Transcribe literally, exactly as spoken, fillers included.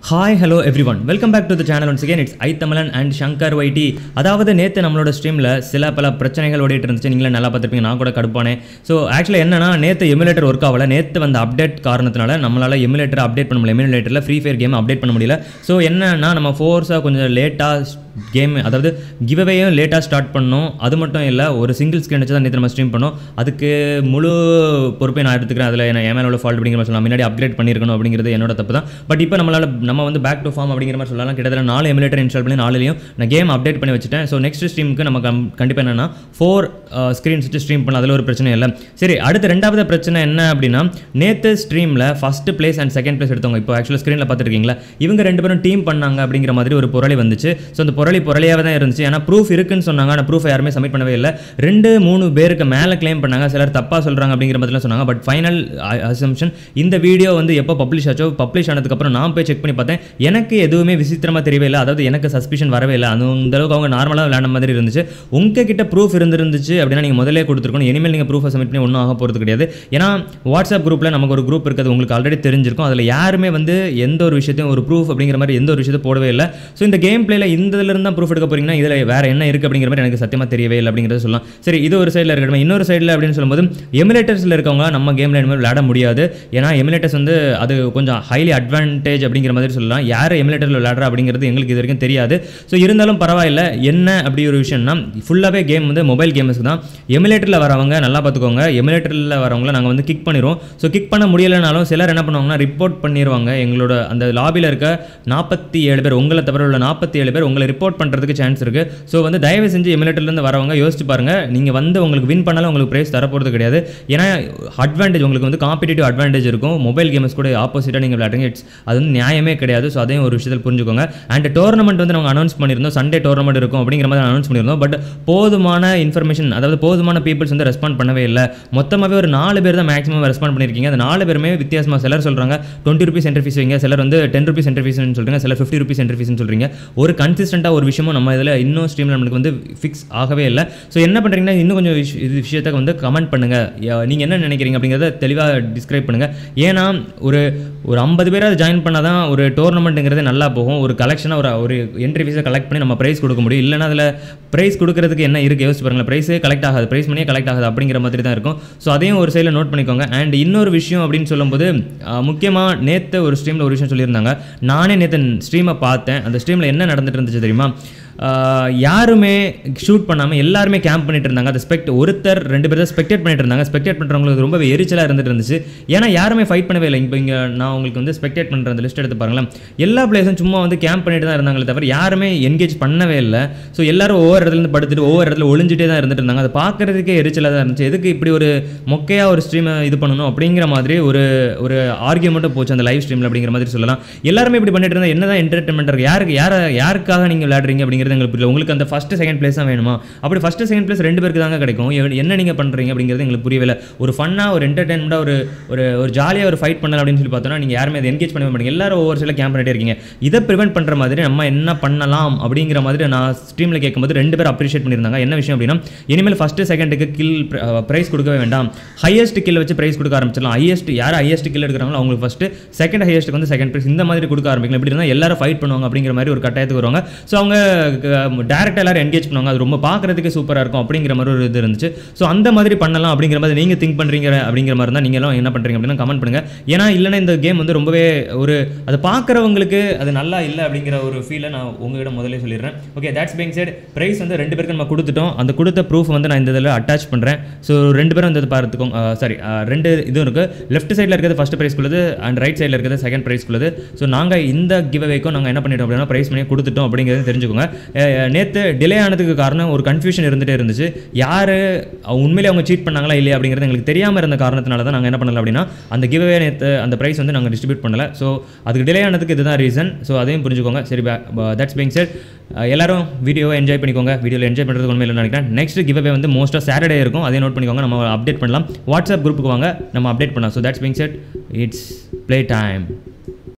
Hi, hello everyone. Welcome back to the channel once again. It's Aithamalan and Shankar Y T. அதாவது நேற்று நம்மளோட ஸ்ட்ரீமில் சில பல பிரச்சனைகள் ஓடிட்டு இருந்துச்சு. நீங்களே நல்லா பார்த்துருப்பீங்க, நான் கூட கடுப்பானேன். ஸோ ஆக்சுவலி என்னன்னா, நேற்று எமுலேட்டர் ஒர்க் ஆகலை. நேற்று வந்த அப்டேட் காரணத்தினால நம்மளால் எமுலேட்டர் அப்டேட் பண்ண முடியல. எமுலேட்டரில் ஃப்ரீ ஃபயர் கேம் அப்டேட் பண்ண முடியல. ஸோ என்னன்னா, நம்ம ஃபோர்ஸாக கொஞ்சம் லேட்டாக கேம், அதாவது கிவ்அவேயும் லேட்டாக ஸ்டார்ட் பண்ணோம். அது மட்டும் இல்லை, ஒரு சிங்கிள் ஸ்க்ரீன் வச்சு தான் நேற்று நம்ம ஸ்ட்ரீம் பண்ணோம். அதுக்கு முழு பொறுப்பை நான் எடுத்துக்கிறேன். அதில் என்ன என் மேலே ஃபால்ட் அப்படிங்கிற மாதிரி சொல்லலாம். முன்னாடி அப்கிரேட் பண்ணியிருக்கணும் அப்படிங்கிறது என்னோட தப்பு தான். பட் இப்போ நம்மளால் நம்ம வந்து பேக் டு ஃபார்ம் அப்படிங்கிற மாதிரி சொல்லலாம். கிட்டத்தட்ட நாலு எமுலேட்டர் இன்ஸ்டால் பண்ணி நாலுலையும் நான் கேம் அப்டேட் பண்ணி வச்சுட்டேன். ஸோ நெக்ஸ்ட் ஸ்ட்ரீமுக்கு நம்ம கண்டிப்பாக என்னன்னா ஃபோர் ஸ்க்ரீன்ஸ் வச்சு ஸ்ட்ரீம் பண்ணலாம். அதில் ஒரு பிரச்சனை இல்லை. சரி, அடுத்த ரெண்டாவது பிரச்சனை என்ன அப்படின்னா, நேற்று ஸ்ட்ரீமில் first place and second place எடுத்தவங்க இப்போ ஆக்சுவலாக ஸ்க்ரீனில் பார்த்துருக்கீங்களா, இவங்க ரெண்டு பேரும் டீம் பண்ணாங்க அப்படிங்கிற மாதிரி ஒரு பொருளை வந்துச்சு. ஸோ அந்த பொருளை பொருளையாக தான் இருந்துச்சு. ஏன்னா ப்ரூஃப் இருக்குன்னு சொன்னாங்க, ஆனால் ப்ரூஃப் யாருமே சப்மிட் பண்ணவே இல்லை. ரெண்டு மூணு பேருக்கு மேலே கிளைம் பண்ணாங்க. சிலர் தப்பாக சொல்கிறாங்க அப்படிங்கிற மாதிரிலாம் சொன்னாங்க. பட் ஃபைனல் அசம்ஷன், இந்த வீடியோ வந்து எப்போ பப்ளிஷ் ஆச்சோ, பப்ளிஷ் ஆனதுக்கப்புறம் நான் போய் செக் பண்ணி பார்த்தேன். எனக்கு எதுவுமே விசித்திரமாக தெரியவே இல்லை. அதாவது எனக்கு சஸ்பிஷன் வரவே இல்லை. அந்த அளவுக்கு அவங்க நார்மலாக விளையாட மாதிரி இருந்துச்சு. உங்ககிட்ட ப்ரூஃப் இருந்துருந்துச்சு அப்படின்னா நீங்கள் முதலே கொடுத்துருக்கணும். இனிமேல் நீங்கள் ப்ரூஃபை சப்மிட் பண்ணி ஒன்றும் ஆக போகிறது கிடையாது. ஏன்னா வாட்ஸ்அப் குரூப்பில் நமக்கு ஒரு குரூப் இருக்குது, உங்களுக்கு ஆல்ரெடி தெரிஞ்சிருக்கும். அதில் யாருமே வந்து எந்த ஒரு விஷயத்தையும் ஒரு ப்ரூஃப் அப்படிங்கிற மாதிரி எந்த ஒரு விஷயத்தை போடவே இல்லை. ஸோ இந்த கேம் பிளேயில் இந்த இதிலிருந்து தான் ப்ரூஃப் எடுக்க போறீங்கன்னா இதில் வேறு என்ன இருக்குது அப்படிங்கிற மாதிரி எனக்கு சத்தியமாக தெரியவே இல்லை அப்படிங்கிறத சொல்லலாம். சரி, இது ஒரு சைடில் இருக்கட்டும். இன்னொரு சைடில் அப்படின்னு சொல்லும்போது, எமுலேட்டர்ஸில் இருக்கவங்க நம்ம கேமில் இனிமேல் விளையாட முடியாது. ஏன்னா எமுலேட்டர்ஸ் வந்து அது கொஞ்சம் ஹைலி அட்வான்டேஜ் அப்படிங்கிற மாதிரி சொல்லலாம். யார் எமுலேட்டரில் விளையாடுறா அப்படிங்கிறது எங்களுக்கு இது வரைக்கும் தெரியாது. ஸோ இருந்தாலும் பரவாயில்ல. என்ன அப்படி ஒரு விஷயம்னா, ஃபுல்லாகவே கேம் வந்து மொபைல் கேம்ஸுக்கு தான். எமுலேட்டரில் வரவங்க நல்லா பார்த்துக்கோங்க. எமுலேட்டரில் வரவங்கள நாங்கள் வந்து கிக் பண்ணிடுவோம். ஸோ கிக் பண்ண முடியலைனாலும் சிலர் என்ன பண்ணுவாங்கன்னா, ரிப்போர்ட் பண்ணிடுவாங்க. எங்களோட அந்த லாபியில் இருக்க நாற்பத்தி ஏழு பேர், உங்களை தவிர உள்ள நாற்பத்தி ஏழு பேர் உங்களை ரிப்போர்ட் பண்ணுறதுக்கு சான்ஸ் இருக்குது. ஸோ வந்து தயவு செஞ்சு எமுலேட்டர்லேருந்து வரவங்க யோசிச்சு பாருங்கள். நீங்கள் வந்து உங்களுக்கு வின் பண்ணாலும் உங்களுக்கு ப்ரைஸ் தரப்போகிறது கிடையாது. ஏன்னா அட்வான்டேஜ் உங்களுக்கு வந்து காம்படிட்டிவ் அட்வான்டேஜ் இருக்கும். மொபைல் கேம்ஸ் கூட ஆப்போசிட்டாக நீங்கள் விளையாடுங்க. இட்ஸ் அது வந்து நியாயமே கிடையாது. ஸோ அதையும் ஒரு விஷயத்தில் புரிஞ்சுக்கோங்க. அண்ட் டோர்னமெண்ட் வந்து நாங்கள் அனௌன்ஸ் பண்ணியிருந்தோம், சண்டே டோர்னமெண்ட் இருக்கும் அப்படிங்கிற மாதிரி அனௌன்ஸ் பண்ணியிருந்தோம். பட் போதுமான இன்ஃபர்மேஷன், அதாவது போதுமான பீப்புள்ஸ் வந்து ரெஸ்பாண்ட் பண்ணவே இல்லை. மொத்தமாகவே ஒரு நாலு பேர் தான் மேக்ஸிமம் ரெஸ்பாண்ட் பண்ணியிருக்கீங்க. அந்த நாலு பேருமே வித்தியாசமாக, சிலர் சொல்கிறாங்க டுவெண்ட்டி ருபீஸ் என்ட்ரி ஃபீஸ் வைங்க, சிலர் வந்து டென் ருபீஸ் என்ட்ரி ஃபீஸ்னு சொல்கிறீங்க, சிலர் ஃபிஃப்டி ருபீஸ் என்ட்ரி ஃபீஸ்னு சொல்கிறீங்க. ஒரு கன்சிஸ்டண்ட்டாக ஒரு விஷயமும் நம்ம இதில் இன்னும் ஸ்ட்ரீமில் நம்மளுக்கு வந்து ஃபிக்ஸ் ஆகவே இல்லை. ஸோ என்ன பண்ணுறீங்கன்னா, இன்னும் கொஞ்சம் விஷ் இது விஷயத்தை வந்து கமெண்ட் பண்ணுங்கள். நீங்கள் என்ன நினைக்கிறீங்க அப்படிங்கிறத தெளிவாக டிஸ்கிரைப் பண்ணுங்கள். ஏன்னா ஒரு ஒரு ஐம்பது பேராவது ஜாயின் பண்ணால் தான் ஒரு டோர்னமெண்ட்டுங்கிறது நல்லா போகும். ஒரு கலெக்ஷனாக ஒரு ஒரு என்ட்ரி ஃபீஸை கலெக்ட் பண்ணி நம்ம ப்ரைஸ் கொடுக்க முடியும். இல்லைனா அதில் ப்ரைஸ் கொடுக்கறதுக்கு என்ன இருக்குது யோசிச்சு பாருங்கள். ப்ரைஸே கலெக்ட் ஆகாது, ப்ரைஸ் மணியே கலெக்ட் ஆகாது அப்படிங்கிற மாதிரி தான் இருக்கும். ஸோ அதையும் ஒரு சைடில் நோட் பண்ணிக்கோங்க. அண்ட் இன்னொரு விஷயம் அப்படின்னு சொல்லும்போது, முக்கியமாக நேற்று ஒரு ஸ்ட்ரீமில் ஒரு விஷயம் சொல்லியிருந்தாங்க. நானே நேற்று ஸ்ட்ரீமை பார்த்தேன். அந்த ஸ்ட்ரீமில் என்ன நடந்துட்டு இருந்துச்சு தெரியுமா? யாருமே ஷூட் பண்ணாமல் எல்லாருமே கேம்ப் பண்ணிட்டு இருந்தாங்க. அந்த ஸ்பெக்ட் ஒருத்தர் ரெண்டு பேர் தான் ஸ்பெக்டேட் பண்ணிட்டு இருந்தாங்க. ஸ்பெக்டேட் பண்ணுறவங்களுக்கு ரொம்ப எரிச்சலாக இருந்துட்டு இருந்துச்சு. ஏன்னா யாருமே ஃபைட் பண்ணவே இல்லை. இப்போ இங்கே நான் உங்களுக்கு வந்து ஸ்பெக்டேட் பண்ணுற அந்த லிஸ்ட் எடுத்து பாருங்களேன். எல்லா பிளேஸும் சும்மா வந்து கேம்ப் பண்ணிட்டு தான் இருந்தாங்களே தவிர யாருமே என்கேஜ் பண்ணவே இல்லை. ஸோ எல்லாரும் ஒவ்வொரு இடத்துலேருந்து படுத்துட்டு ஒவ்வொரு இடத்துல ஒளிஞ்சிட்டே தான் இருந்துட்டு இருந்தாங்க. அதை பார்க்குறதுக்கே எரிச்சலாக தான் இருந்துச்சு. எதுக்கு இப்படி ஒரு மொக்கையாக ஒரு ஸ்ட்ரீமை இது பண்ணணும் அப்படிங்கிற மாதிரி ஒரு ஒரு ஆர்கியூமெண்ட்டும் போச்சு அந்த லைவ் ஸ்ட்ரீமில் அப்படிங்கிற மாதிரி சொல்லலாம். எல்லாருமே இப்படி பண்ணிட்டு இருந்தால் என்ன தான் என்டர்டைன்மெண்ட் இருக்குது? யாருக்கு யாரை யாருக்காக நீங்கள் விளையாடுறீங்க அப்படிங்கிறது எங்களுக்கு புரியல. உங்களுக்கு அந்த ஃபர்ஸ்ட் செகண்ட் பிளேஸ் தான் வேணுமா? அப்படி ஃபர்ஸ்ட் செகண்ட் பிளேஸ் ரெண்டு பேருக்கு தாங்க கிடைக்கும். என்ன நீங்கள் பண்ணுறீங்க அப்படிங்கிறது எங்களுக்கு புரியவில்லை. ஒரு ஃபன்னாக ஒரு என்டர்டைன்மெண்ட்டாக ஒரு ஒரு ஒரு ஜாலியாக ஒரு ஃபைட் பண்ணலாம் அப்படின்னு சொல்லி பார்த்தோன்னா நீங்கள் யாருமே அதை என்கேஜ் பண்ணவே மாட்டீங்க. எல்லாரும் ஒவ்வொரு சில கேம்ப் பண்ணிட்டே இருக்கீங்க. இதை ப்ரிவென்ட் பண்ணுற மாதிரி நம்ம என்ன பண்ணலாம் அப்படிங்கிற மாதிரி நான் ஸ்ட்ரீமில் கேட்கும்போது ரெண்டு பேர் அப்ரிஷியேட் பண்ணியிருந்தாங்க. என்ன விஷயம் அப்படின்னா, இனிமேல் ஃபஸ்ட்டு செகண்டுக்கு கில் ப்ரைஸ் கொடுக்கவே வேண்டாம், ஹையஸ்ட் கில் வச்சு ப்ரைஸ் கொடுக்க ஆரம்பிச்சிடலாம். ஹையஸ்ட் யார் ஹையஸ்ட் கில் எடுக்கிறாங்களோ அவங்களுக்கு ஃபஸ்ட்டு, செகண்ட் ஹையஸ்ட்டுக்கு வந்து செகண்ட் ப்ரைஸ், இந்த மாதிரி கொடுக்க ஆரம்பிக்கலாம். இப்படி இருந்தால் எல்லாரும் ஃபைட் பண்ணுவாங்க அப்படிங்கிற மாதிரி ஒரு கட்டாயத்துக்கு வருவாங்க. ஸோ அவங்க டேரக்டாக எல்லாரும் என்கேஜ் பண்ணுவாங்க. அது ரொம்ப பார்க்குறதுக்கு சூப்பராக இருக்கும் அப்படிங்கிற மாதிரி ஒரு இது இருந்துச்சு. ஸோ அந்த மாதிரி பண்ணலாம் அப்படிங்கிற மாதிரி நீங்கள் திங்க் பண்ணுறீங்க அப்படிங்கிற மாதிரி தான் நீங்களும் என்ன பண்ணுறீங்க அப்படின்னா கமெண்ட் பண்ணுங்கள். ஏன்னா இல்லைன்னா இந்த கேம் வந்து ரொம்பவே ஒரு அதை பார்க்குறவங்களுக்கு அது நல்லா இல்லை அப்படிங்கிற ஒரு ஃபீலை நான் உங்ககிட்ட முதலே சொல்லிடுறேன். Okay, that's being set. Prize வந்து ரெண்டு பேருக்கு நம்ம கொடுத்துட்டோம். அந்த கொடுத்த ப்ரூஃப் வந்து நான் இந்த இதில் அட்டாச் பண்ணுறேன். ஸோ ரெண்டு பேரும் வந்து பார்த்துக்கோங்க. சாரி, ரெண்டு இதுவும் இருக்குது. லெஃப்ட் சைடில் இருக்கிறது ஃபஸ்ட் ப்ரைஸ் குள்ளது அண்ட் ரைட் சைடில் இருக்கிறது செகண்ட் ப்ரைஸ் குள்ளது. ஸோ நாங்கள் இந்த கிவ் அவேக்கும் நாங்கள் என்ன பண்ணிட்டோம் அப்படின்னா ப்ரைஸ் பண்ணி கொடுத்துட்டோம் அப்படிங்கிறது தெரிஞ்சுக்கோங்க. நேற்று டிலே ஆனதுக்கு காரணம் ஒரு கன்ஃபியூஷன் இருந்துகிட்டே இருந்துச்சு. யார் உண்மையிலே அவங்க சீட் பண்ணாங்களா இல்லையா அப்படிங்கிறது எங்களுக்கு தெரியாமல் இருந்த காரணத்தினால தான் நாங்கள் என்ன பண்ணல அப்படின்னா அந்த கிவ்அவே நேற்று அந்த ப்ரைஸ் வந்து நாங்கள் டிஸ்ட்ரிபியூட் பண்ணலை. ஸோ அதுக்கு டிலே ஆனதுக்கு இதுதான் ரீசன். ஸோ அதையும் புரிஞ்சுக்கோங்க. சரி, தட்ஸ் பீயிங் செட். எல்லாரும் வீடியோவை என்ஜாய் பண்ணிக்கோங்க. வீடியோவில் என்ஜாய் பண்ணுறது உண்மையில் இல்லை நினைக்கிறேன். நெக்ஸ்ட் கிவ்அவே வந்து மோஸ்ட்டாக சாட்டர்டே இருக்கும். அதையும் நோட் பண்ணிக்கோங்க. நம்ம அப்டேட் பண்ணலாம். வாட்ஸ்அப் குரூப்புக்கு வாங்க, நம்ம அப்டேட் பண்ணலாம். So that's being set. It's play time.